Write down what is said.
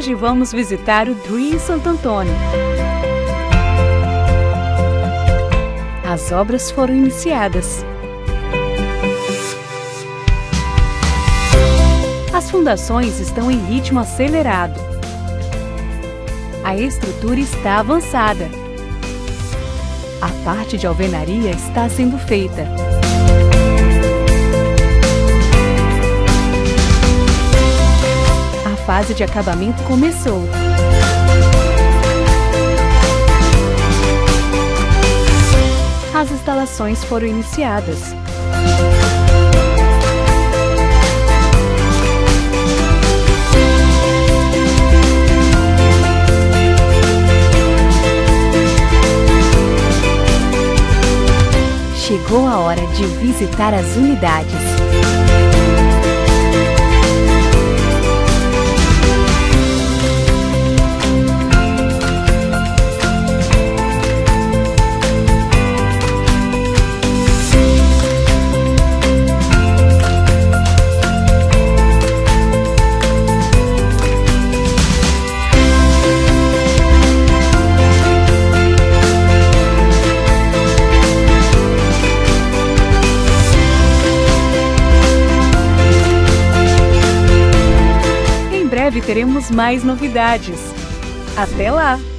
Hoje vamos visitar o Dream Santo Antônio. As obras foram iniciadas. As fundações estão em ritmo acelerado. A estrutura está avançada. A parte de alvenaria está sendo feita. A fase de acabamento começou. As instalações foram iniciadas. Chegou a hora de visitar as unidades. Em breve teremos mais novidades. Até lá!